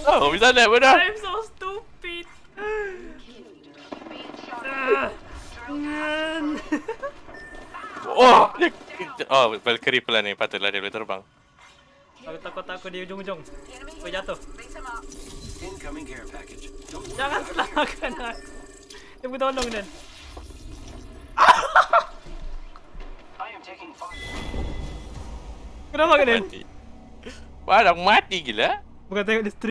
Oh, bisa naik bodoh. I'm so stupid. Oh, Valkyrie pelan ni, patutlah dia boleh terbang. Aku takut di ujung-ujung. Aku jatuh. Jangan salahkan aku. Dia pun tolong Dan. Kenapa kena? Mati. Wah, dah mati gila. Bukan tengok dia